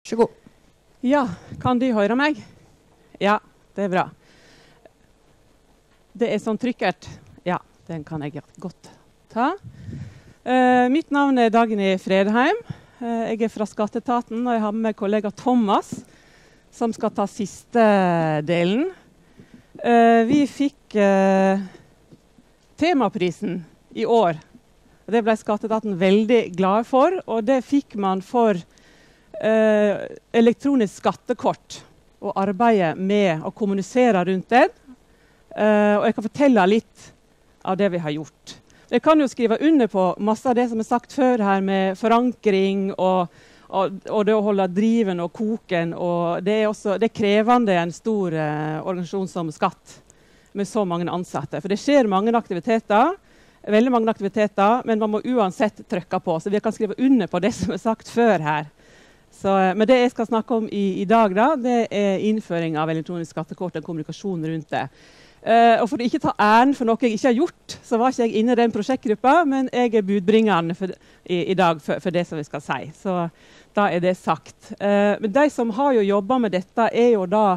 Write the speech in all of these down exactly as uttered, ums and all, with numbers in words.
Så god. Ja, kan du høre meg? Ja, det er bra. Det er sånn trykkert. Ja, den kan jeg godt ta. Uh, mitt navn er Dagny Fredheim. Uh, jeg er fra Skatteetaten, og jeg har med kollega Thomas, som skal ta siste delen. Uh, vi fikk uh, temaprisen i år. Det ble Skatteetaten veldig glad for, og det fikk man for uh, elektronisk skattekort og arbeidet med å kommunisere rundt det. Uh, og jeg kan fortelle litt av det vi har gjort. Jeg kan jo skrive under på masse av det som er sagt før her med forankring og, og, og det å holde driven og koken. Og det er også det er krevende i en stor uh, organisasjon som Skatt med så mange ansatte. For det skjer mange aktiviteter, veldig mange aktiviteter, men man må uansett trykke på. Så vi kan skrive under på det som er sagt før her. Så, uh, men det jeg skal snakke om i, i dag, da, det er innføring av elektronisk skattekort og kommunikasjon rundt det. Uh, og for å ikke ta æren for noe jeg ikke har gjort, så var ikke jeg inne i den prosjektgruppa, men jeg er budbringeren for, i, i dag for, for det som vi skal si. Så da er det sagt. Uh, men de som har jo jobbet med dette, er jo da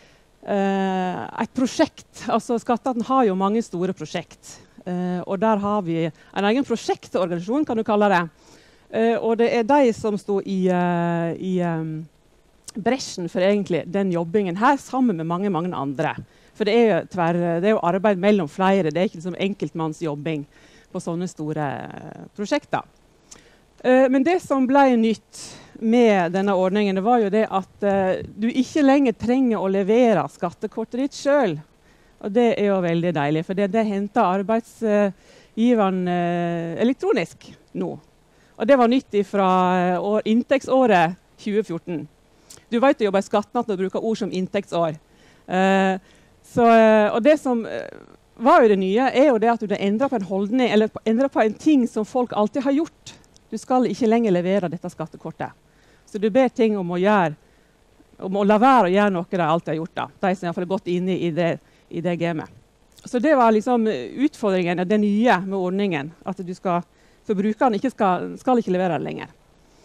uh, et prosjekt. Altså Skatteetaten har jo mange store prosjekt. Uh, og der har vi en egen prosjektorganisasjon, kan du kalle det. Uh, og det er de som står i, uh, i um, bresjen for egentlig den jobbingen her, sammen med mange, mange andre. For det er, jo tver, det er jo arbeid mellom flere. Det er ikke liksom enkeltmannsjobbing på sånne store uh, prosjekter. Uh, men det som ble nytt med denne ordningen, det var jo det at uh, du ikke lenger trenger å levere skattekortet ditt selv. Og det er jo veldig deilig, for det, det henter arbeidsgiveren uh, elektronisk nå. Og det var nytt fra uh, inntektsåret tjue fjorten. Du vet å jobbe i Skatteetaten og bruker ord som inntektsår. Uh, Så, og det som var jo det nye, er jo det at du endrer på en holdning, eller endrer på en ting som folk alltid har gjort. Du skal ikke lenger levere dette skattekortet. Så du ber ting om å gjøre, om å la være å gjøre noe de alltid har gjort. Da. De som har gått inn i det, i det gamet. Så det var liksom utfordringen, det nye med ordningen. At du skal, for brukeren ikke skal, skal ikke levere det lenger.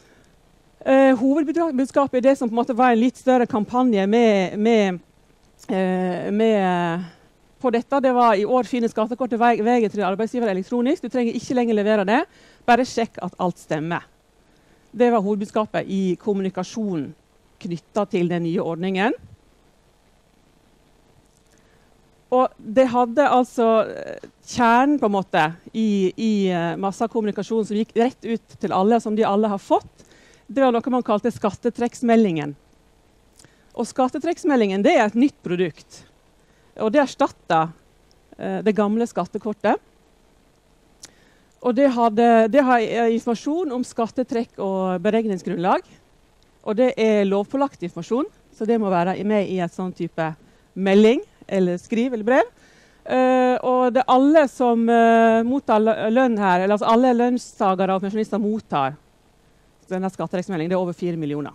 Uh, hovedbudskapet er det som på en måte var en litt større kampanje med, med Uh, med, uh, på dette. Det var i år finne skattekortet vei, veien til arbeidsgiver elektronisk. Du trenger ikke lenger levere det. Bare sjekk at alt stemmer. Det var hovedbudskapet i kommunikasjonen knyttet til den nye ordningen. Og det hadde altså kjernen på en måte i, i uh, masse av kommunikasjonen som gikk rett ut til alle, som de alle har fått. Det var noe man kalte skattetrekksmeldingen. Og skattetrekksmeldingen, det er et nytt produkt. Og det erstattet eh, det gamle skattekortet. Og det, hadde, det har informasjon om skattetrekk og beregningsgrunnlag. Og det er lovpålagt informasjon, så det må være med i et sånn type melding, eller skriv eller brev. Uh, og det er alle som uh, mottar lønn her, eller altså alle lønnstagere og pensjonister mottar denne skattetrekksmeldingen. Det er over fire millioner.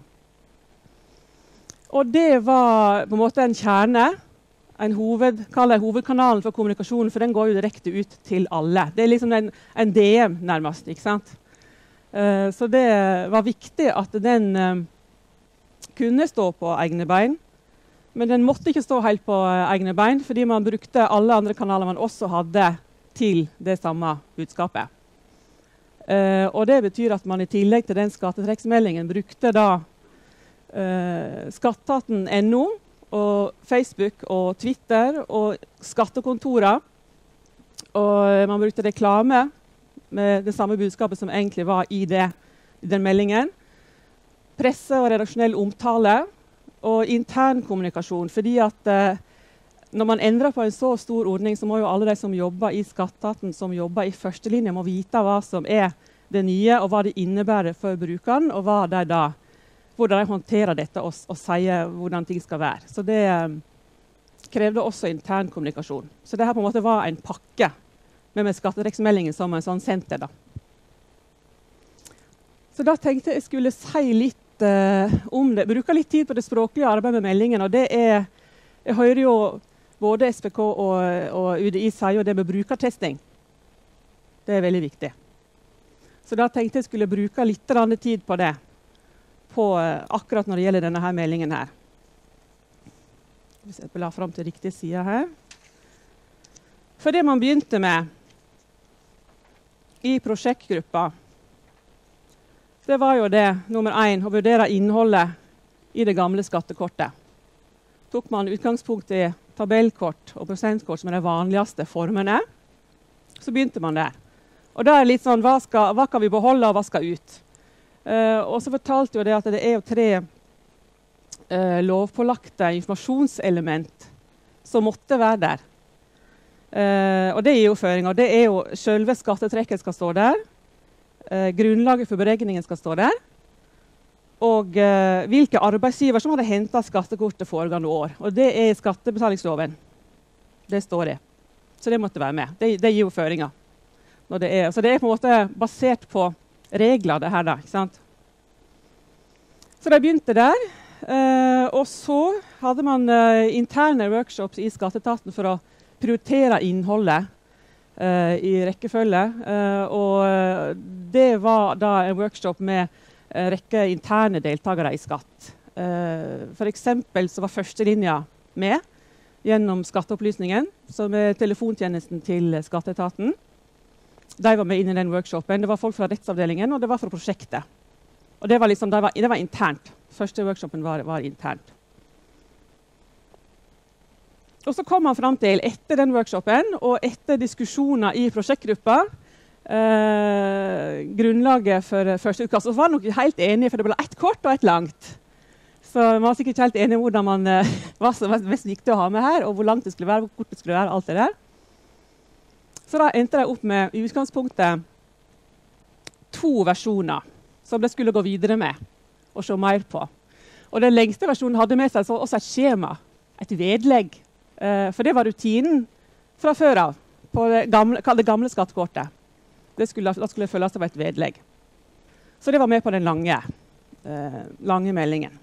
Og det var på en måte en kjerne, en hoved, kall det hovedkanalen for kommunikasjonen, for den går jo direkte ut til alle. Det er liksom en, en D M nærmest, ikke sant? Uh, så det var viktig at den uh, kunne stå på egne bein, men den måtte ikke stå helt på uh, egne bein, fordi man brukte alle andre kanaler man også hadde til det samme budskapet. Uh, og det betyr at man i tillegg til den skattetrekksmeldingen brukte da Uh, Skatteetaten punktum no og Facebook og Twitter og skattekontorer. Og man brukte reklame med det samme budskapet som egentlig var i, det, i den meldingen. Presse og redaksjonell omtale og internkommunikasjon. Fordi at uh, når man endrer på en så stor ordning, så må jo alle de som jobber i Skatteetaten, som jobber i førstelinje, må vite hva som er det nye, og hva det innebærer for brukeren, og hva de da hvordan de håndterer dette og, og sier hvordan ting skal være. Så det um, krevde også intern kommunikasjon. Så det her på en måte var en pakke med, med skattetrekksmeldingen som en sånn senter. Da. Så da tenkte jeg skulle si litt uh, om det. Bruke litt tid på det språklige arbeidet med meldingen. Og det er, jeg hører jo både S P K og, og U D I sier jo det med brukertesting. Det er veldig viktig. Så da tenkte jeg skulle bruke litt tid på det. på uh, akkurat når det gjelder denne her meldingen her. Hvis jeg blar frem til riktig side her. For det man begynte med i prosjektgruppa, det var jo det, nummer én, å vurdere innholdet i det gamle skattekortet. Tok man utgangspunkt i tabellkort og prosentkort som er de vanligste formene, så begynte man der. Og da er det litt sånn, hva, skal, hva kan vi beholde og hva skal ut? Uh, og så fortalte jo det at det er jo tre uh, lovpålagte informasjonselement som måtte være der. Uh, og det er jo føringer. Det er jo selve skattetrekket skal stå der. Uh, grunnlaget for beregningen skal stå der. Og uh, hvilke arbeidsgiver som hadde hentet skattekortet foregående år. Og det er i skattebetalingsloven. Det står det. Så det måtte være med. Det, det gir jo føringer. Når det er. Så det er på en måte basert på regler, det her da, ikke sant? Så de begynte der. Uh, og så hadde man uh, interne workshops i Skatteetaten for å prioritere innholdet uh, i rekkefølge. Uh, og uh, det var da en workshop med en rekke interne deltakere i skatt. Uh, for eksempel så var førstelinja med gjennom skatteopplysningen, som er telefontjenesten til Skatteetaten. De var med inn i den workshopen. Det var folk fra rettsavdelingen, og det var fra prosjektet. Og det var, liksom, det var, det var internt. Første workshopen var, var internt. Og så kom man frem til, etter den workshopen, og etter diskusjoner i prosjektgruppa, eh, grunnlaget for første utkast, så var nok helt enige, for det ble ett kort og ett langt. Så man var sikkert ikke helt enige om hvordan man, eh, hva som var mest viktig å ha med her, og hvor langt det skulle være, hvor kort det skulle være, alt det der. Så da endte jeg opp med i utgangspunktet to versjoner som det skulle gå videre med og se mer på. Og den lengste versjonen hadde med seg også et skjema, et vedlegg. Uh, for det var rutinen fra før av på det gamle, det gamle skattekortet. Det skulle, da skulle det følges av et vedlegg. Så det var med på den lange, uh, lange meldingen.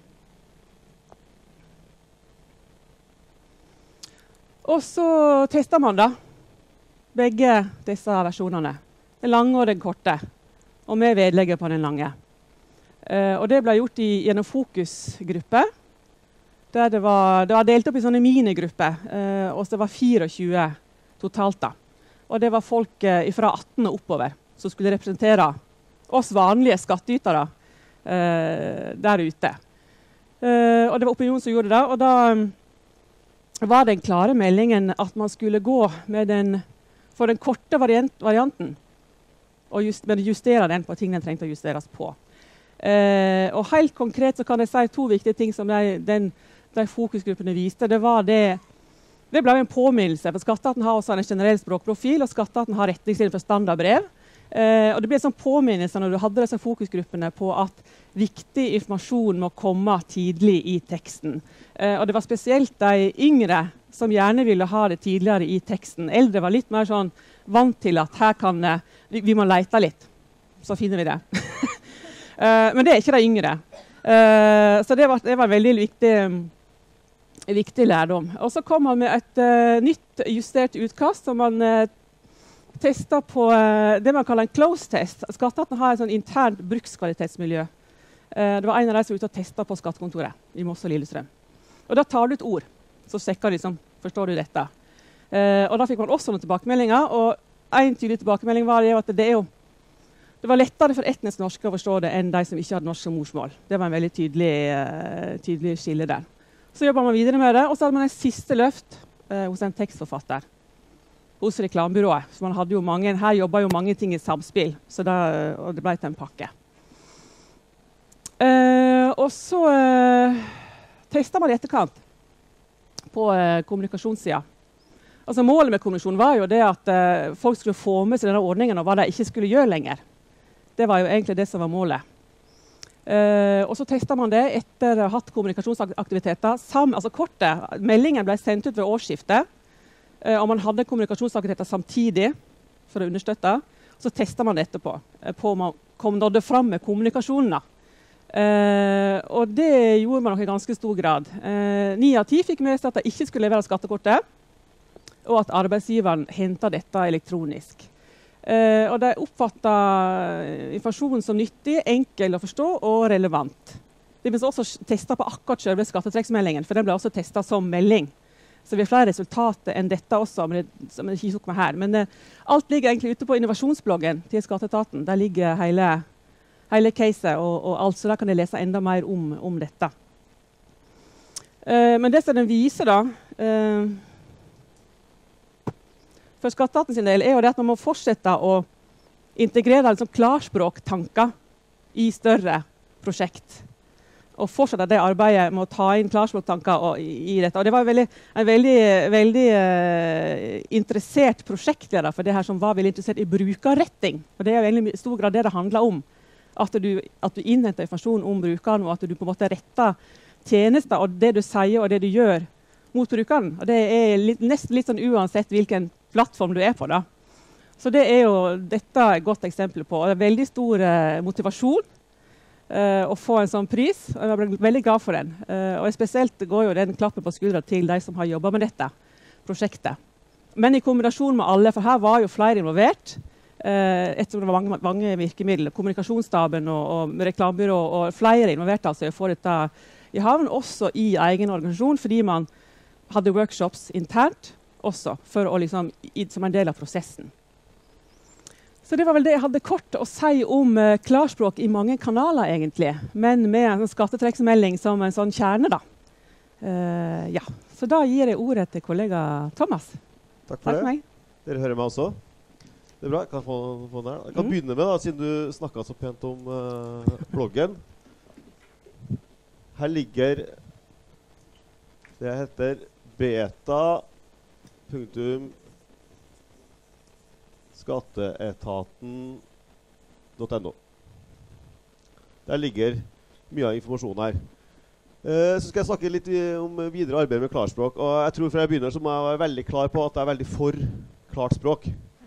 Og så testet man da begge disse versjonene. Den lange og den korte. Og med vedlegget på den lange. Uh, og det ble gjort i, gjennom fokusgruppe. Der det, var, det var delt opp i sånne minigrupper, uh, og så det var tjuefire totalt da. Og det var folk uh, fra atten og oppover som skulle representere oss vanlige skattytere uh, der ute. Uh, og det var Opinion som gjorde det, og da um, var den klare meldingen at man skulle gå med den, for den korte variant, varianten, og just, men justere den på ting den trengte å justeres på. Uh, og helt konkret så kan jeg si to viktige ting som de, den de fokusgruppene viste. Det var det, det ble en påminnelse, for Skatteetaten har også en generell språkprofil, og Skatteetaten har retningslinjer for standardbrev. Eh, og det ble en sånn påminnelse når du hadde disse fokusgruppene på at viktig informasjon må komme tidlig i teksten. Eh, og det var spesielt de yngre som gjerne ville ha det tidligere i teksten. Eldre var litt mer sånn vant til at her kan vi, vi må lete litt, så finner vi det. eh, men det er ikke de yngre. Eh, så det var, det var veldig viktig viktig lærdom. Og så kom man med et uh, nytt justert utkast som man uh, testet på uh, det man kaller en close-test. Skatteetaten har et sånn internt brukskvalitetsmiljø. Uh, det var en av de som var ute og testet på skattekontoret i Moss og Lillestrøm. Og da tar du ut ord, så sjekker de liksom, forstår du dette. Uh, og da fikk man også noen tilbakemeldinger, og en tydelig tilbakemelding var det at det er jo det var lettere for etnisk norske å forstå det enn de som ikke hadde norsk som morsmål. Det var en veldig tydelig, uh, tydelig skille der. Så jobbet man videre med det, og så hadde man en siste løft eh, hos en tekstforfatter hos reklamebyrået. Så man hadde jo mange, her jobbet jo mange ting i samspill, så da, og det ble til en pakke. Eh, og så eh, testet man i etterkant på eh, kommunikasjonssiden. Altså målet med kommunikasjonen var jo det at eh, folk skulle få med seg denne ordningen og hva de ikke skulle gjøre lenger. Det var jo egentlig det som var målet. Uh, og så testet man det etter å ha hatt kommunikasjonsaktiviteter. Sam, altså kortet, meldingen ble sendt ut ved årsskiftet, uh, og man hadde kommunikasjonsaktiviteter samtidig for å understøtte. Så testet man det etterpå, uh, på om man kom nådde frem med kommunikasjonen. Uh, og det gjorde man nok i ganske stor grad. Uh, ni av ti fikk med seg at de ikke skulle levere skattekortet, og at arbeidsgiveren hentet dette elektronisk. Uh, og de oppfattet informasjonen som nyttig, enkel å forstå og relevant. Det ble også testet på akkurat selve skattetrekksmeldingen, for den ble også testet som melding. Så vi har flere resultater enn dette også, men det, som jeg ikke tok med her. Men uh, alt ligger egentlig ute på innovasjonsbloggen til Skatteetaten. Der ligger hele, hele caset og, og alt, så da kan jeg lese enda mer om, om dette. Uh, men det som den viser da, uh, for Skatteetaten sin del, er jo det at man må fortsette å integrere liksom, klarspråktanker i større prosjekt. Og fortsette det arbeidet med å ta inn klarspråktanker og, i, i dette. Og det var veldig, en veldig, veldig uh, interessert prosjektleder for det her som var veldig interessert i brukerretting. Og det er jo egentlig i stor grad det det handler om. At du, at du innhenter informasjon om brukeren, og at du på en måte retter tjenester og det du sier og det du gjør mot brukeren. Og det er litt, nesten litt sånn uansett hvilken plattform du er på da. Så det er jo, dette er et godt eksempel på. Og det er veldig stor uh, motivasjon Uh, å få en sånn pris, og jeg ble veldig glad for den. Uh, og spesielt går jo den klappen på skuldra til de som har jobbet med dette prosjektet. Men i kombinasjon med alle, for her var jo flere involvert, uh, ettersom det var mange, mange virkemidler, kommunikasjonsstaben og, og reklamebyrå, og flere involverte altså i å få dette i havn, også i egen organisasjon, fordi man hadde workshops internt også, for å liksom, i, som en del av prosessen. Så det var vel det jeg hadde kort å si om uh, klarspråk i mange kanaler, egentlig. Men med en sånn skattetrekksmelding som en sånn kjerne, da. Uh, ja. Så da gir jeg ordet til kollega Thomas. Takk for Takk det. meg. Dere hører meg også. Det er bra. Kan jeg få, få den her? Jeg kan mm. begynne med, da, siden du snakket så pent om uh, bloggen. Her ligger det heter beta punktum skatteetaten punktum no. Der ligger mye av informasjonen her. Eh, så skal jeg snakke litt i, om videre arbeid med klarspråk. Og jeg tror fra jeg begynner så må jeg være veldig klar på at jeg er veldig for klart språk.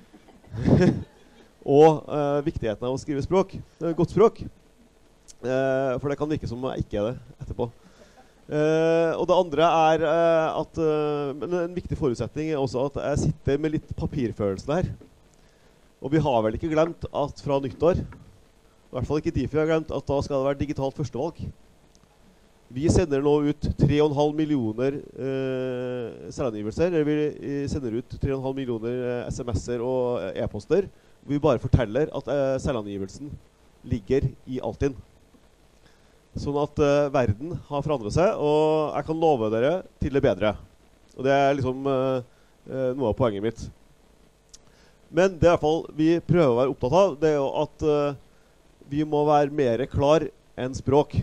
Og eh, viktigheten av å skrive språk. Godt språk. Eh, for det kan virke som jeg ikke er det etterpå. Uh, og det andre er uh, at uh, men en viktig forutsetning er også at jeg sitter med litt papirfølelse her. Og vi har vel ikke glemt at fra nyttår, i hvert fall ikke Difi har glemt, at da skal det være digitalt førstevalg. Vi sender nå ut tre komma fem millioner uh, selvangivelser. Vi sender ut tre komma fem millioner uh, sms'er og e-poster. Vi bare forteller at uh, selvangivelsen ligger i Altinn. Sånn at uh, verden har forandret seg, og jeg kan love dere til det bedre. Og det er liksom uh, uh, noe av poenget mitt. Men det er i hvert fall vi prøver å være opptatt av, det er jo at uh, vi må være mer klar enn språk.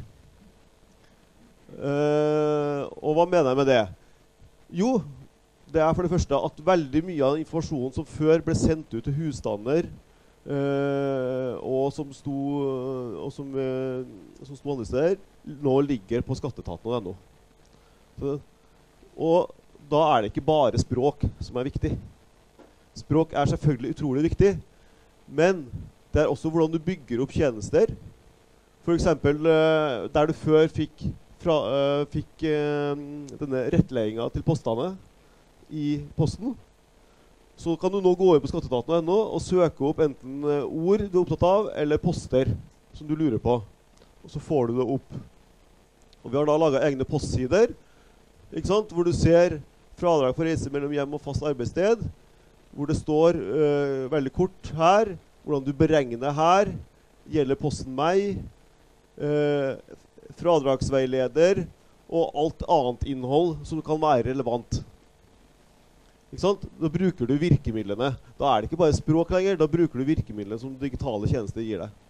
Uh, og hva mener jeg med det? Jo, det er for det første at veldig mye av informasjonen som før ble sendt ut til husstander, Uh, og som sto og som, uh, som sto andre steder, nå ligger på skatteetaten punktum no. Og da er det ikke bare språk som er viktig. Språk er selvfølgelig utrolig viktig, men det er også hvordan du bygger opp tjenester. For eksempel uh, der du før fikk, fra, uh, fikk uh, denne rettleggingen til postene i posten, så kan du nå gå inn på skatteetaten punktum no og søke opp enten ord du er opptatt av, eller poster som du lurer på. Og så får du det opp. Og vi har da laget egne postsider, ikke sant? Hvor du ser fradrag for reise mellom hjem og fast arbeidssted, hvor det står øh, veldig kort her, hvordan du beregner her, gjelder posten meg, øh, fradragsveileder og alt annet innhold som kan være relevant. Ikke sant? Da bruker du virkemidlene. Da er det ikke bare språk lenger, da bruker du virkemidlene som digitale tjenester gir deg.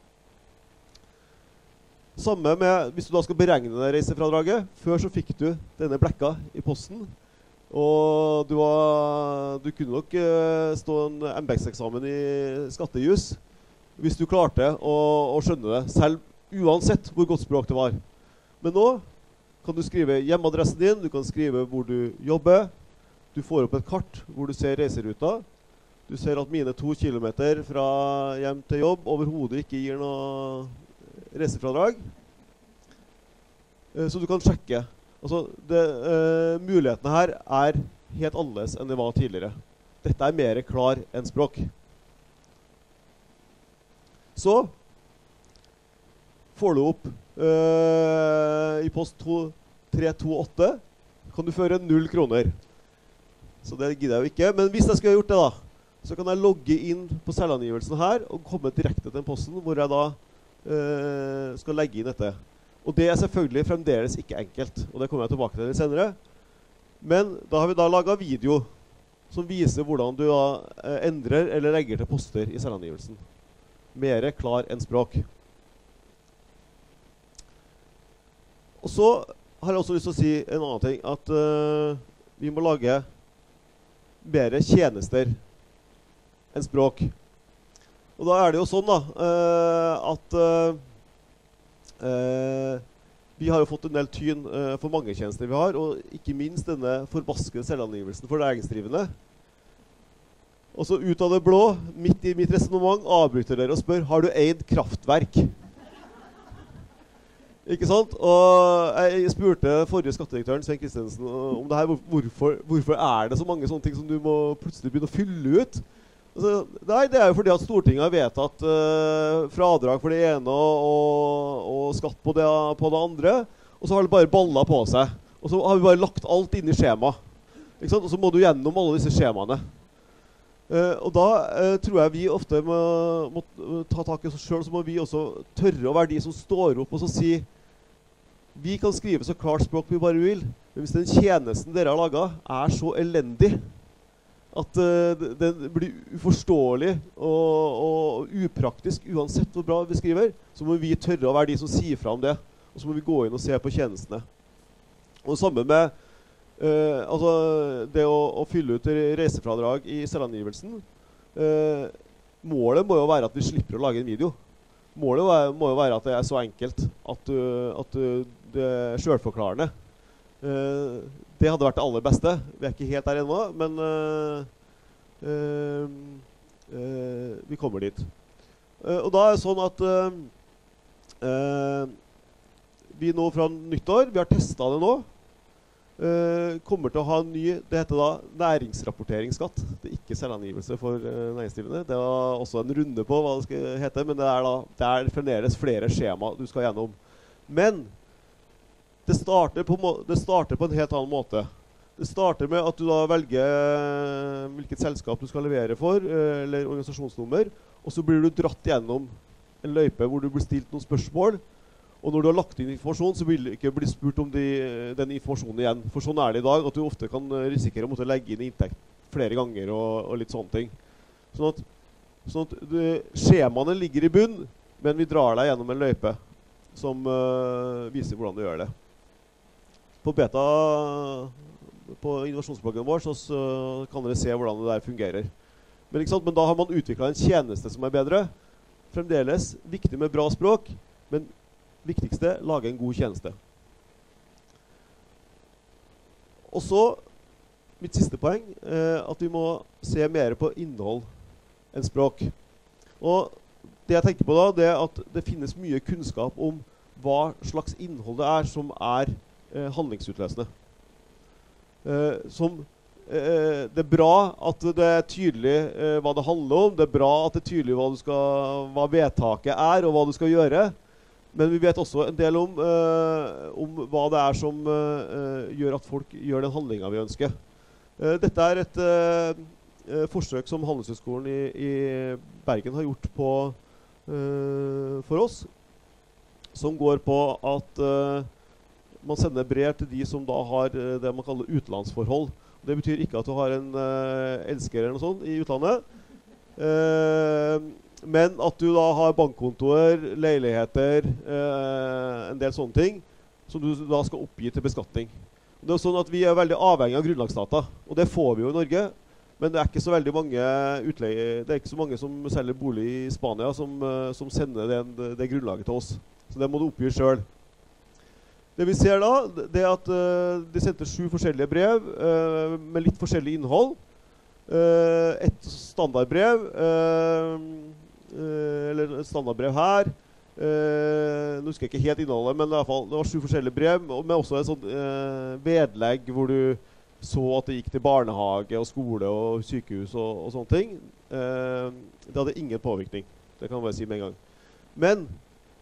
Samme med, hvis du da skal beregne reisefradraget, før så fikk du denne blekka i posten, og du, var, du kunne nok uh, stå en M B X-eksamen i skattejus, hvis du klarte å, å skjønne det, selv uansett hvor godt språk det var. Men nå kan du skrive hjemmeadressen din, du kan skrive hvor du jobber. Du får opp et kart hvor du ser reiseruta. Du ser at mine to kilometer fra hjem til jobb overhodet ikke gir noe reisefradrag. Så du kan sjekke. Altså, det, uh, mulighetene her er helt annerledes enn det var tidligere. Dette er mer klar enn språk. Så får du opp uh, i post tre to åtte, kan du føre null kroner. Så det gidder jeg jo ikke. Men hvis jeg skulle ha gjort det da, så kan jeg logge inn på selvangivelsen her og komme direkte til den posten hvor jeg da uh, skal legge inn dette. Og det er selvfølgelig fremdeles ikke enkelt, og det kommer jeg tilbake til litt senere. Men da har vi da laget video som viser hvordan du da uh, endrer eller legger til poster i selvangivelsen. Mere klar enn språk. Og så har jeg også lyst til å si en annen ting, at uh, vi må lage bedre tjenester enn språk. Og da er det jo sånn da, uh, at uh, uh, vi har jo fått en del tyn uh, for mange tjenester vi har, og ikke minst denne forbaskede selvangivelsen for næringsdrivende. Og så ut av det blå, midt i mitt resonemang, avbryter dere og spør, har du eid kraftverk? Ikke sant? Og jeg spurte forrige skattedirektøren, Svein Kristensen, om det her, hvorfor, hvorfor er det så mange sånne ting som du må plutselig begynne å fylle ut? Altså, nei, det er jo fordi at Stortinget har vedtatt uh, fradrag for det ene og, og, og skatt på det, på det andre, og så har det bare ballet på seg. Og så har vi bare lagt alt inn i skjema. Ikke sant? Og så må du gjennom alle disse skjemaene. Uh, og da uh, tror jeg vi ofte må, må ta tak i oss selv, så må vi også tørre å være de som står opp og så si vi kan skrive så klart språk vi bare vil, men hvis den tjenesten dere har laget er så elendig at uh, den blir uforståelig og, og upraktisk uansett hvor bra vi skriver, så må vi tørre å være de som sier fra om det, og så må vi gå inn og se på tjenestene. Og det samme med Uh, altså det å, å fylle ut reisefradrag i selvangivelsen, uh, målet må jo være at vi slipper å lage en video. Målet var, må jo være at det er så enkelt at, uh, at uh, det er selvforklarende. Uh, det hadde vært det aller beste. Vi er ikke helt der ennå, men uh, uh, uh, vi kommer dit. Uh, og da er det sånn at uh, uh, vi nå fra nyttår, vi har testet det nå, Uh, kommer til å ha en ny, det heter da næringsrapporteringsskatt. Det er ikke selvangivelse for uh, næringsdrivende. Det var også en runde på hva det skal hete, men det er da, det er fremdeles flere skjema du skal gjennom. Men det starter, på, det starter på en helt annen måte. Det starter med at du da velger uh, hvilket selskap du skal levere for, uh, eller organisasjonsnummer, og så blir du dratt gjennom en løype hvor du blir stilt noen spørsmål. Og når du har lagt inn informasjon, så vil du ikke bli spurt om de, den informasjonen igjen. For sånn er det i dag, at du ofte kan risikere å måtte legge inn inntekt flere ganger og, og litt sånne ting. Sånn at, sånn at det, skjemaene ligger i bunn, men vi drar deg gjennom en løype som uh, viser hvordan du gjør det. På beta, på innovasjonsbloggen vår, så, så kan dere se hvordan det der fungerer. Men, ikke sant? Men da har man utviklet en tjeneste som er bedre. Fremdeles viktig med bra språk, men viktigste, lage en god tjeneste. Og så, mitt siste poeng, eh, at vi må se mer på innhold enn språk. Og det jeg tenker på da, det er at det finnes mye kunnskap om hva slags innhold det er som er eh, handlingsutløsende. Eh, som, eh, det er bra at det er tydelig eh, hva det handler om, det er bra at det er tydelig hva, du skal, hva vedtaket er og hva du skal gjøre. Men vi vet også en del om, uh, om hva det er som uh, gjør at folk gjør den handlingen vi ønsker. Uh, dette er et uh, forsøk som Handelshøyskolen i, i Bergen har gjort på, uh, for oss, som går på at uh, man sender brev til de som da har uh, det man kaller utenlandsforhold. Det betyr ikke at du har en uh, elsker eller noe sånt i utlandet. Uh, Men at du da har bankkontoer, leiligheter, eh, en del sånne ting, som du da skal oppgi til beskatning. Det er sånn at vi er veldig avhengig av grunnlagsdata, og det får vi jo i Norge. Men det er ikke så veldig mange utleie, det er ikke så mange som selger bolig i Spania som, uh, som sender den, det grunnlaget til oss. Så det må du oppgi selv. Det vi ser da, det er at uh, de sendte sju forskjellige brev uh, med litt forskjellig innhold. Uh, et standardbrev, uh, Uh, eller et standardbrev her. Uh, nå husker jeg ikke helt innholdet, men i hvert fall, det var sju forskjellige brev, med også et sånt uh, vedlegg hvor du så at det gikk til barnehage og skole og sykehus og, og sånne ting. Uh, det hadde ingen påvirkning, det kan jeg bare si med en gang. Men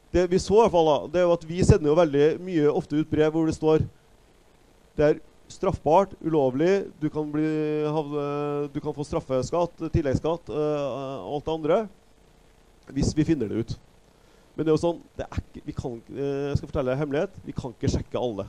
det vi så i hvert fall da, det er jo at vi sender jo veldig mye ofte ut brev hvor det står det er straffbart, ulovlig, du kan, bli, du kan få straffeskatt, tilleggsskatt uh, og alt det andre hvis vi finner det ut. Men det er jo sånn, det er ikke, vi kan, jeg skal fortelle en hemmelighet, vi kan ikke sjekke alle.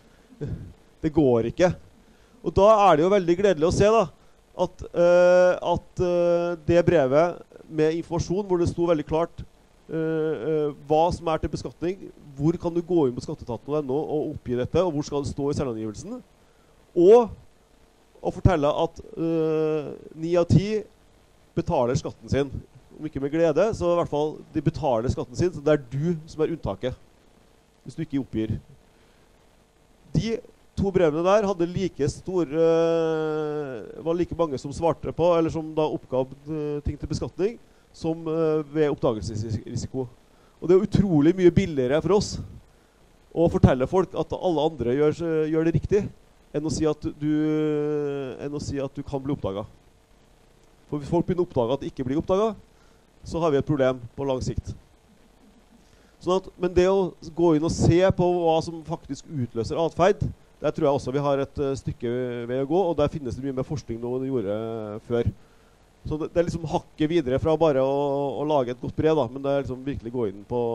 Det går ikke. Og da er det jo veldig gledelig å se da, at, uh, at uh, det brevet med informasjon hvor det sto veldig klart uh, uh, hva som er til beskatning, hvor kan du gå inn på skatteetaten punkt no og oppgi dette, og hvor skal det stå i selvangivelsen, og å fortelle at uh, ni av ti betaler skatten sin. Om ikke med glede, så i hvert fall de betaler skatten sin, så det er du som er unntaket, hvis du ikke oppgir. De to brevene der hadde like stor, uh, var like mange som svarte på, eller som da oppgav uh, ting til beskatning, som uh, ved oppdagelsesrisiko. Og det er utrolig mye billigere for oss å fortelle folk at alle andre gjør, gjør det riktig, enn å si at du, enn å si at du kan bli oppdaget. For hvis folk begynner å oppdage at det ikke blir oppdaget, så har vi et problem på lang sikt. Sånn at, men det å gå inn og se på hva som faktisk utløser atferd, der tror jeg også vi har et uh, stykke ved å gå, og der finnes det mye mer forskning nå enn det gjorde uh, før. Så det, det er liksom hakket videre fra bare å, å lage et godt brev, da, men det er liksom virkelig gå inn på,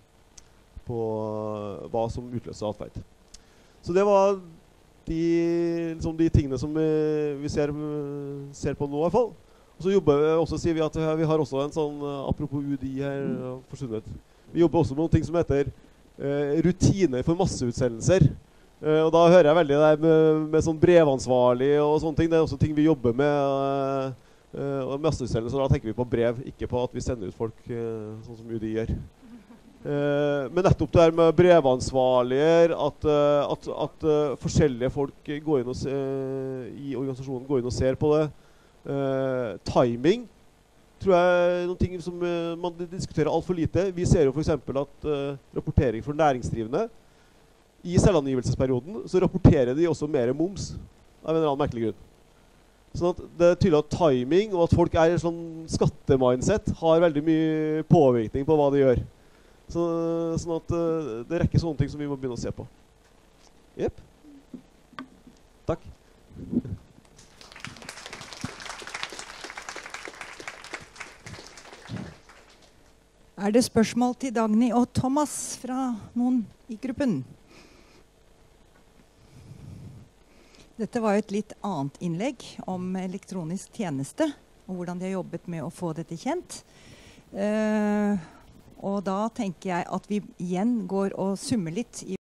på uh, hva som utløser atferd. Så det var de, liksom de tingene som vi, vi ser, uh, ser på nå i hvert fall. Og så jobber vi også, sier vi at vi har også en sånn, apropos U D I her, forsvunnet. Vi jobber også med noen ting som heter uh, rutiner for masseutsendelser. Uh, og da hører jeg veldig det med, med sånn brevansvarlig og sånne ting. Det er også ting vi jobber med, uh, og masseutsendelser, da tenker vi på brev, ikke på at vi sender ut folk uh, sånn som U D I gjør. Uh, men nettopp det her med brevansvarlige, at, uh, at, at uh, forskjellige folk går inn og se, uh, i organisasjonen går inn og ser på det. Uh, timing tror jeg er noen ting som uh, man diskuterer alt for lite. Vi ser jo for eksempel at uh, rapportering for næringsdrivende i selvangivelsesperioden så rapporterer de også mer moms av en eller annen merkelig grunn. Sånn at det er tydelig at timing og at folk er i sånn skattemindset har veldig mye påvirkning på hva de gjør. Så, sånn at uh, det rekker sånne ting som vi må begynne å se på. Jepp. Takk. Er det spørsmål til Dagny og Thomas fra noen i gruppen? Dette var et litt annet innlegg om elektronisk tjeneste, og hvordan de har jobbet med å få dette kjent. Uh, og da tenker jeg at vi igjen går og summer litt i